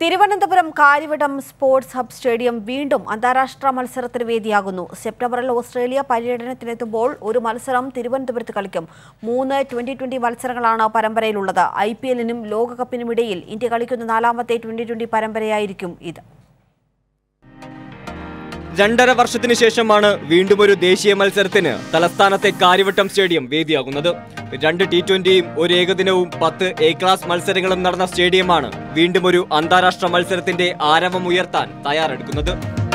Thiruvananthapuram Kariavattom sports hub stadium വീണ്ടും അന്താരാഷ്ട്ര മത്സരത്തിന് വേദിയാകുന്നു. സെപ്റ്റംബറിൽ ഓസ്ട്രേലിയ പര്യടനത്തിനെത്തുമ്പോൾ ഒരു മത്സരം തിരുവനന്തപുരത്ത് കളിക്കും. 3 2020 മത്സരങ്ങളാണ് പരമ്പരയിലുള്ളത്. IPL-നും ലോകകപ്പിനും ഇടയിൽ ഇന്ത്യ കളിക്കുന്ന 4ാമത്തെ 2020 പരമ്പരയായിരിക്കും ഇത്. 2.5 വർഷത്തിന് ശേഷമാണ് വീണ്ടും ഒരു ദേശീയ മത്സരത്തിന് തലസ്ഥാനത്തെ കാര്യവട്ടം സ്റ്റേഡിയം വേദിയാകുന്നത്. 2 T20യും ഒരു ഏകദിനവും 10 A ക്ലാസ് മത്സരങ്ങളും നടന്ന സ്റ്റേഡിയമാണ് വീണ്ടും ഒരു അന്താരാഷ്ട്ര മത്സരത്തിന്റെ ആരവമുയർത്താൻ തയ്യാറെടുക്കുന്നത്.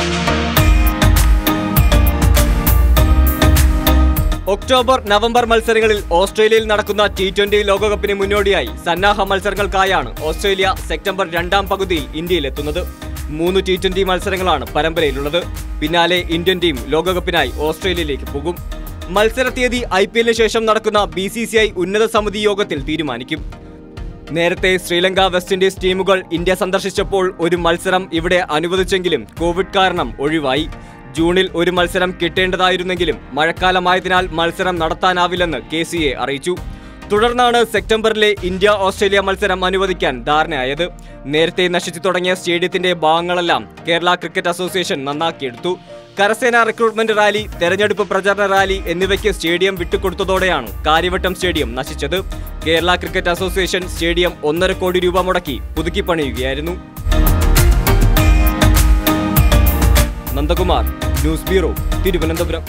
ഒക്ടോബർ നവംബർ മത്സരങ്ങളിൽ ഓസ്ട്രേലിയയിൽ നടക്കുന്ന T20 ലോകകപ്പിന് മുന്നോടിയായി സന്നാഹ മത്സരങ്ങൾക്കായാണ് ഓസ്ട്രേലിയ സെപ്റ്റംബർ 2ാം പകുതിയിൽ ഇന്ത്യയിലെത്തുന്നത്. 3 T20 മത്സരങ്ങളാണ് പരമ്പരയിലുള്ളത്. പിന്നാലെ ഇന്ത്യൻ ടീം ലോകകപ്പിനായി ഓസ്ട്രേലിയയിലേക്ക് പോകും. മത്സര തീയതി IPL-ന് ശേഷം നടക്കുന്ന BCCI ഉന്നത സമിതി യോഗത്തിൽ തീരുമാനിക്കും. നേരത്തെ ശ്രീലങ്ക, വെസ്റ്റ് ഇൻഡീസ് ടീമുകൾ ഇന്ത്യ സന്ദർശിച്ചപ്പോൾ ഒരു മത്സരം ഇവിടെ അനുവദിച്ചെങ്കിലും കോവിഡ് കാരണം ഒഴിവായി. ജൂണിൽ ഒരു മത്സരം കിട്ടേണ്ടതായിരുന്നെങ്കിലും മഴക്കാലമായതിനാൽ മത്സരം നടത്താനാവില്ലെന്ന് KCA അറിയിച്ചു. തുടർന്നാണ് സെപ്റ്റംബറിലെ ഇന്ത്യ ഓസ്ട്രേലിയ മത്സരം അനുവദിക്കാൻ ധാരണയായത്. നേരത്തെ നശിച്ചു തുടങ്ങിയ സ്റ്റേഡിയത്തിന്റെ ഭാഗങ്ങളെല്ലാം കേരള ക്രിക്കറ്റ് അസോസിയേഷൻ നന്നാക്കിയെടുത്തു. കരസേന റിക്രൂട്ട്മെന്റ് റാലി, തെരഞ്ഞെടുപ്പ് പ്രചാരണ റാലി എന്നിവയ്ക്ക് സ്റ്റേഡിയം വിട്ടുകൊടുത്തതോടെയാണ് കാര്യവട്ടം സ്റ്റേഡിയം നശിച്ചത്. കേരള ക്രിക്കറ്റ് അസോസിയേഷൻ സ്റ്റേഡിയം 1.5 കോടി രൂപ മുടക്കി പുതുക്കിപ്പണിയുകയായിരുന്നു. Nandakumar, news bureau, Thiruvananthapuram.